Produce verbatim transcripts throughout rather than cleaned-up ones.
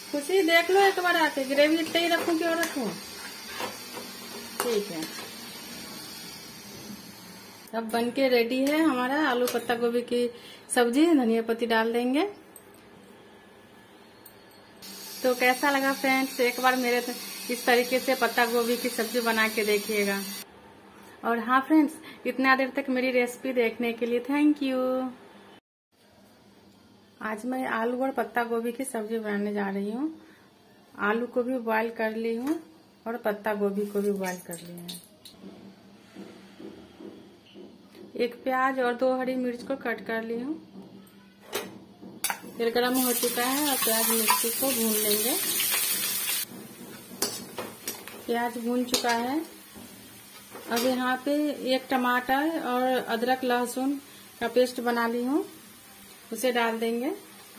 खुशी देख लो एक बार आके, ग्रेवी इतनी ही रखूं कि और रखूं? ठीक है, अब बनके रेडी है हमारा आलू पत्ता गोभी की सब्जी। धनिया पत्ती डाल देंगे। तो कैसा लगा फ्रेंड्स, एक बार मेरे इस तरीके से पत्ता गोभी की सब्जी बना के देखिएगा। और हाँ फ्रेंड्स, इतना देर तक मेरी रेसिपी देखने के लिए थैंक यू। आज मैं आलू और पत्ता गोभी की सब्जी बनाने जा रही हूँ। आलू को भी बॉईल कर ली हूँ और पत्ता गोभी को भी बॉईल कर लिया है। एक प्याज और दो हरी मिर्च को कट कर ली हूँ। तेल गरम हो चुका है और प्याज मिर्ची को भून लेंगे। प्याज भून चुका है। अब यहाँ पे एक टमाटर और अदरक लहसुन का पेस्ट बना ली हूँ, उसे डाल देंगे।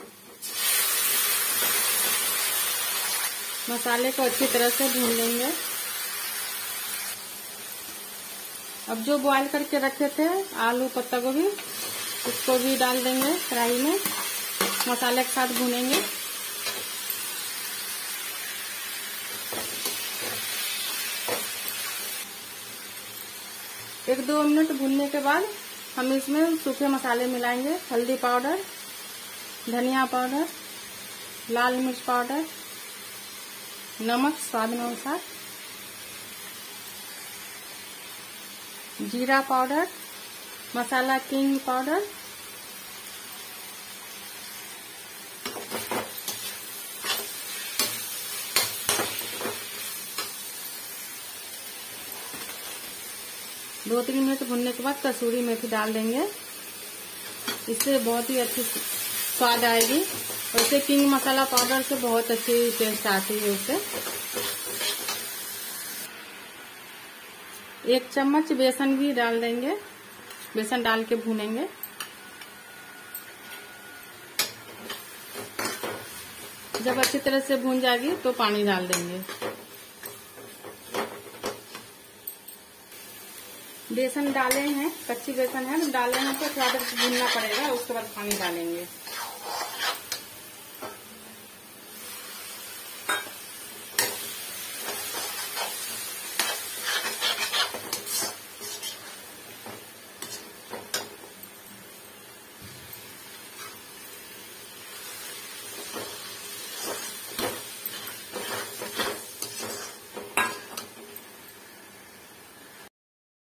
मसाले को अच्छी तरह से भून लेंगे। अब जो बॉईल करके रखे थे आलू पत्ता गोभी, उसको भी डाल देंगे कढ़ाई में, मसाले के साथ भूनेंगे। एक दो मिनट भूनने के बाद हम इसमें सूखे मसाले मिलाएंगे। हल्दी पाउडर, धनिया पाउडर, लाल मिर्च पाउडर, नमक स्वाद अनुसार, जीरा पाउडर, मसाला किंग पाउडर, दो तीन मिनट भुनने के बाद कसूरी मेथी डाल देंगे। इससे बहुत ही अच्छी स्वाद आएगी। वैसे किंग मसाला पाउडर से बहुत अच्छी टेस्ट आती है उससे। एक चम्मच बेसन भी डाल देंगे। बेसन डाल के भूनेंगे। जब अच्छी तरह से भून जाएगी तो पानी डाल देंगे। बेसन डाले हैं, कच्ची बेसन है, डाले हैं तो थोड़ा देर भूनना पड़ेगा, उसके बाद पानी डालेंगे।